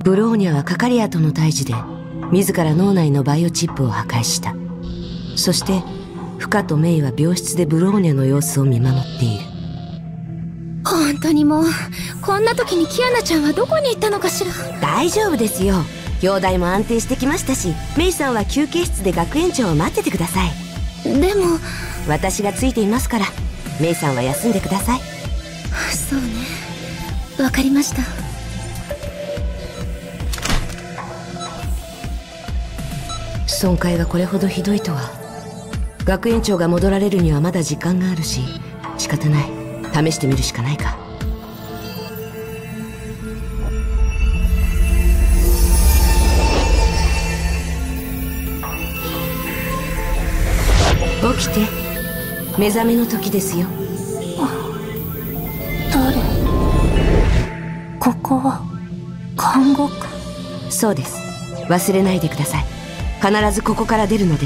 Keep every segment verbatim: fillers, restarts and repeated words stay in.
ブローニャはカカリアとの対峙で自ら脳内のバイオチップを破壊した。そしてフカとメイは病室でブローニャの様子を見守っている。 本当にもうこんな時にキアナちゃんはどこに行ったのかしら。 大丈夫ですよ。容体も安定してきましたし、メイさんは休憩室で学園長を待っててください。 でも私がついていますから、メイさんは休んでください。 そうね、わかりました。 損壊がこれほどひどいとは。学園長が戻られるにはまだ時間があるし、仕方ない。試してみるしかないか。起きて。目覚めの時ですよ。 誰？ここは監獄？ そうです。忘れないでください。必ずここから出るのです。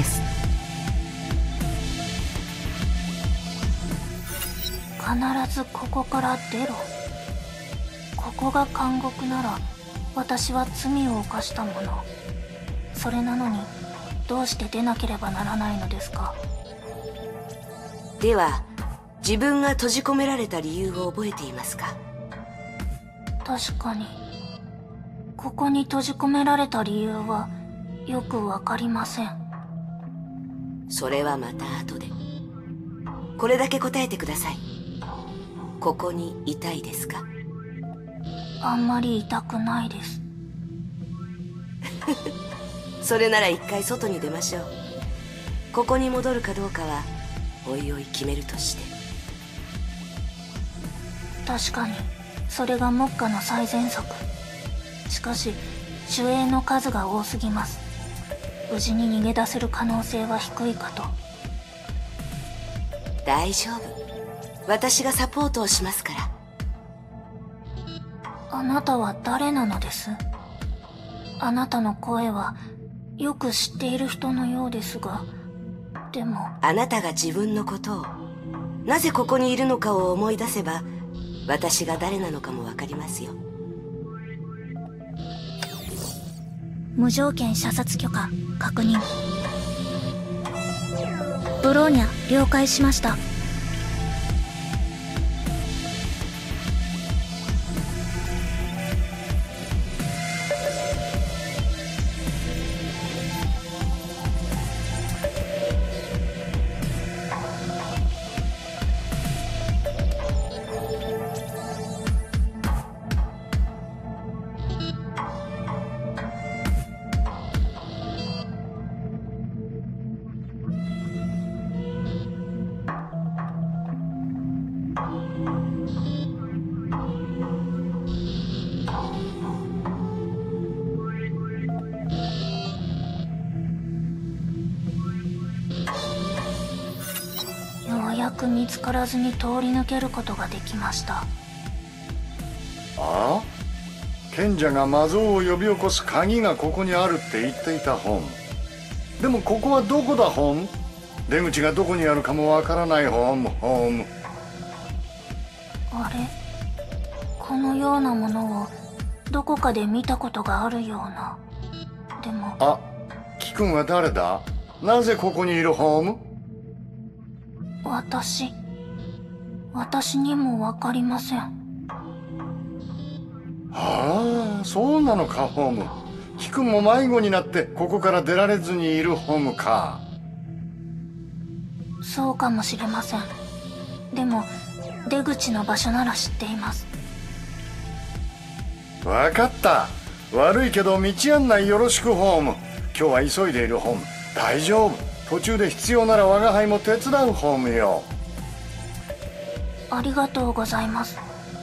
必ずここから出ろ。ここが監獄なら私は罪を犯したもの。それなのにどうして出なければならないのですか？ では自分が閉じ込められた理由を覚えていますか？ 確かにここに閉じ込められた理由はよくわかりません。 それはまた後で。これだけ答えてください。ここにいたいですか？ あんまり痛くないです。 それなら一回外に出ましょう。ここに戻るかどうかはおいおい決めるとして。 確かにそれが目下の最善策。しかし守衛の数が多すぎます。無事に逃げ出せる可能性は低いかと。 大丈夫。私がサポートをしますから。 あなたは誰なのです？あなたの声はよく知っている人のようですが、でも。 あなたが自分のことを、なぜここにいるのかを思い出せば、私が誰なのかもわかりますよ。 無条件射殺許可確認。ブローニャ了解しました。見つからずに通り抜けることができました。 ああ、賢者が魔像を呼び起こす鍵がここにあるって言っていた本。でもここはどこだ本？出口がどこにあるかもわからない本。本。 あれ、このようなものをどこかで見たことがあるような。でも。 あ、キ君は誰だ？なぜここにいる本？ 私、私にもわかりません。 ああ、そうなのか、ホーム。キ君も迷子になってここから出られずにいるホームか。 そうかもしれません。でも出口の場所なら知っています。 わかった。悪いけど道案内よろしく、ホーム。今日は急いでいる、ホーム。大丈夫。途中で必要なら我が輩も手伝う、ホームよ。 ありがとうございます。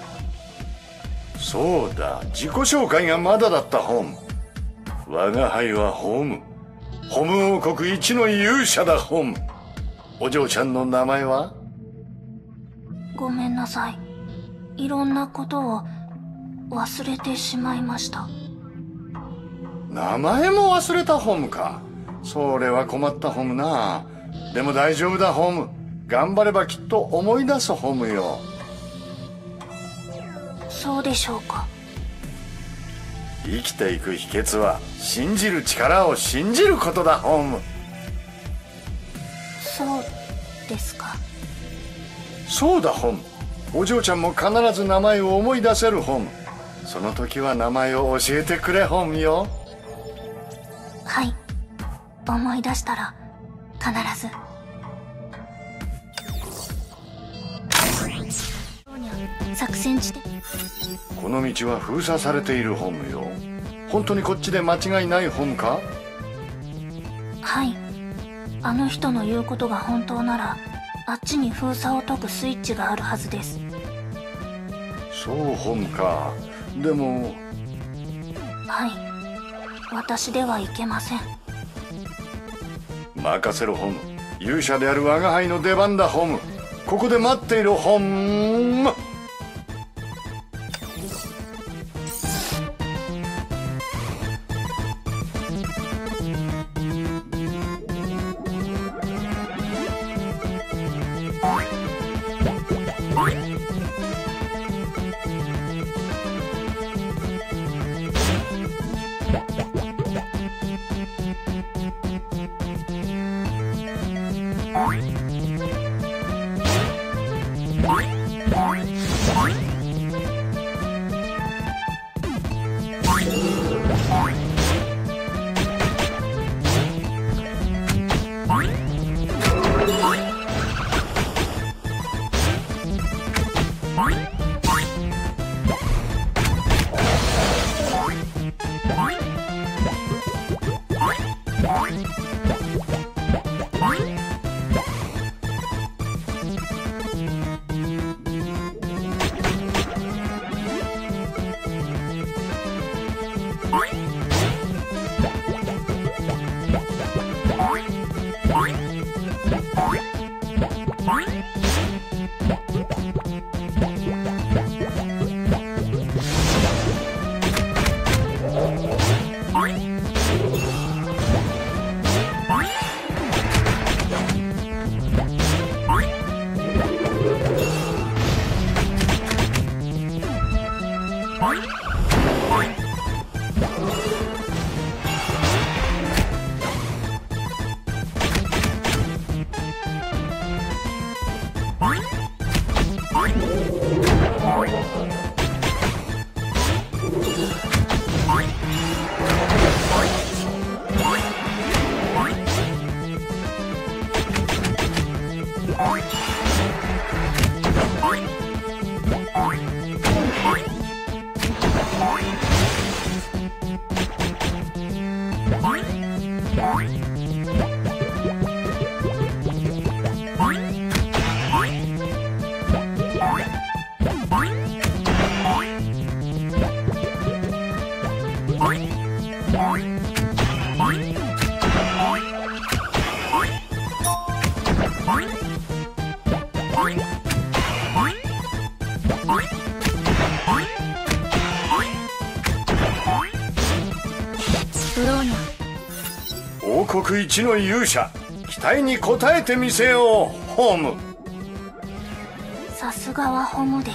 そうだ、自己紹介がまだだった、ホーム。我が輩はホーム。ホム王国一の勇者だ、ホーム。お嬢ちゃんの名前は？ ごめんなさい。いろんなことを忘れてしまいました。 名前も忘れた、ホームか。それは困った、ホームな。でも大丈夫だ、ホーム。頑張ればきっと思い出す、ホームよ。 そうでしょうか。 生きていく秘訣は信じる力を信じることだ、ホーム。 そうですか。 そうだ、ホーム。お嬢ちゃんも必ず名前を思い出せる、ホーム。その時は名前を教えてくれ、ホームよ。 はい、思い出したら必ず。作戦地点。 この道は封鎖されている、ホームよ。本当にこっちで間違いない、ホームか？ はい、あの人の言うことが本当ならあっちに封鎖を解くスイッチがあるはずです。 そう、ホームか。でも。 はい、私ではいけません。 任せろ、ホーム。勇者である我が輩の出番だ、ホーム。ここで待っている、ホーム。王国一の勇者、期待に応えてみせよう、ホーム。 さすがはホムです。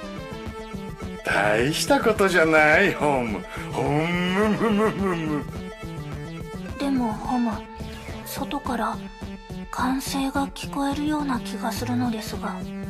大したことじゃない、ホーム。ホームムムムム。 でもホム、外から歓声が聞こえるような気がするのですが。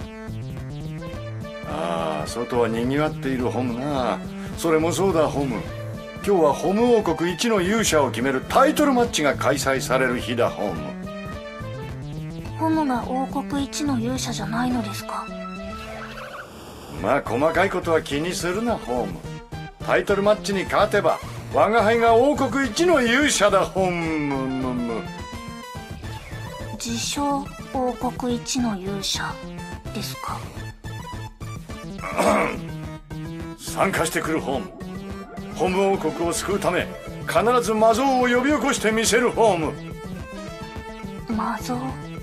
ああ、外は賑わっている、ホムな。それもそうだ、ホム。今日はホム王国一の勇者を決めるタイトルマッチが開催される日だ、ホム。 ホムが王国一の勇者じゃないのですか？ まあ細かいことは気にするな、ホーム。タイトルマッチに勝てば我が輩が王国一の勇者だ、ホーム。 自称王国一の勇者ですか？ 参加してくる、ホーム。ホム王国を救うため必ず魔像を呼び起こしてみせる、ホーム。 魔像？